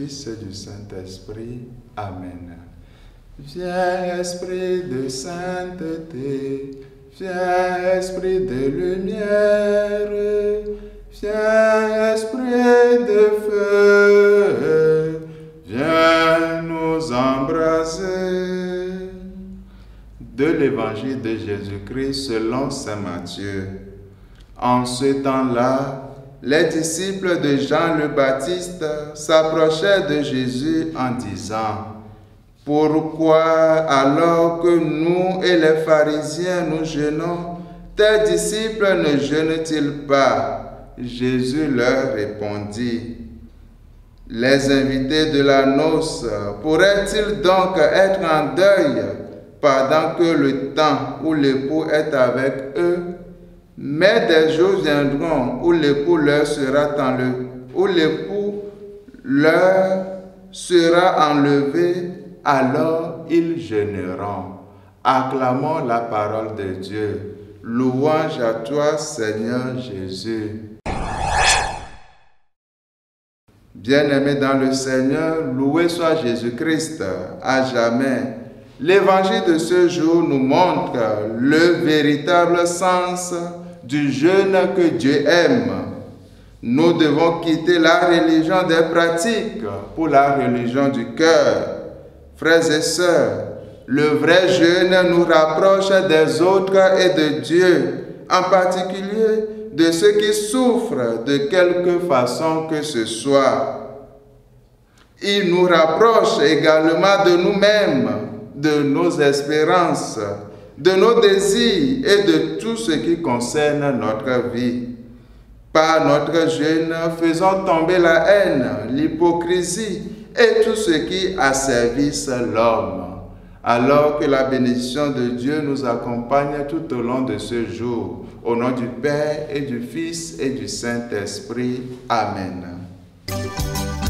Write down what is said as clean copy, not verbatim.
Fils et du Saint-Esprit. Amen. Viens, Esprit de sainteté, viens, Esprit de lumière, viens, Esprit de feu, viens nous embraser. De l'Évangile de Jésus-Christ selon saint Matthieu. En ce temps-là, les disciples de Jean le Baptiste s'approchaient de Jésus en disant: Pourquoi, alors que nous et les pharisiens nous jeûnons, tes disciples ne jeûnent-ils pas? Jésus leur répondit: Les invités de la noce pourraient-ils donc être en deuil pendant que le temps où l'époux est avec eux? Mais des jours viendront où l'époux leur sera enlevé, alors ils jeûneront. Acclamons la parole de Dieu. Louange à toi, Seigneur Jésus. Bien-aimés dans le Seigneur, loué soit Jésus-Christ à jamais. L'évangile de ce jour nous montre le véritable sens du jeûne que Dieu aime. Nous devons quitter la religion des pratiques pour la religion du cœur. Frères et sœurs, le vrai jeûne nous rapproche des autres et de Dieu, en particulier de ceux qui souffrent de quelque façon que ce soit. Il nous rapproche également de nous-mêmes, de nos espérances, de nos désirs et de tout ce qui concerne notre vie. Par notre jeûne, faisons tomber la haine, l'hypocrisie et tout ce qui asservisse l'homme. Alors que la bénédiction de Dieu nous accompagne tout au long de ce jour. Au nom du Père et du Fils et du Saint-Esprit. Amen.